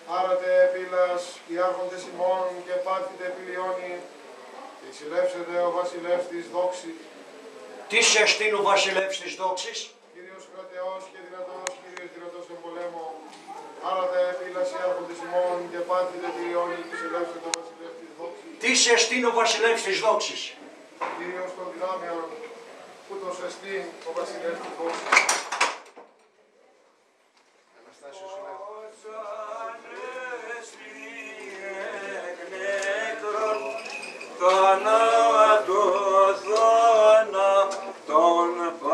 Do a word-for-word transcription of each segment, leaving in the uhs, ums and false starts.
Άρατε πύλας, οι άρχοντες ημών και πάθητε επιλιώνει, και εξηλεύσετε ο βασιλεύς της δόξης. Τι σε στείλει ο βασιλεύς της δόξης? Κύριος κρατεός και δυνατός, Κύριος δυνατός εν πολέμο. Άρατε πύλας, οι άρχοντες ημών και πάθητε επιλιώνει, και εξηλεύσετε ο βασιλεύς της δόξης. Τι σε στείλει ο βασιλεύς της δόξης? Κύριος των δυνάμεων, ούτως εστίν ο βασιλεύς της δόξης. Αναστάσιος τον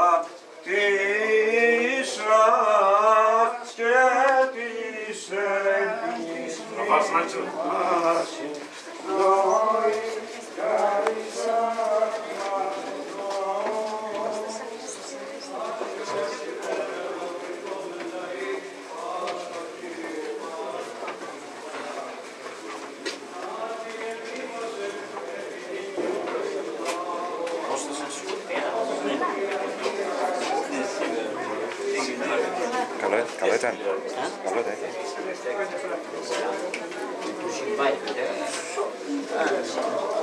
πατήσα και της έγκης Καλό, καλό ήταν. Καλό ήταν.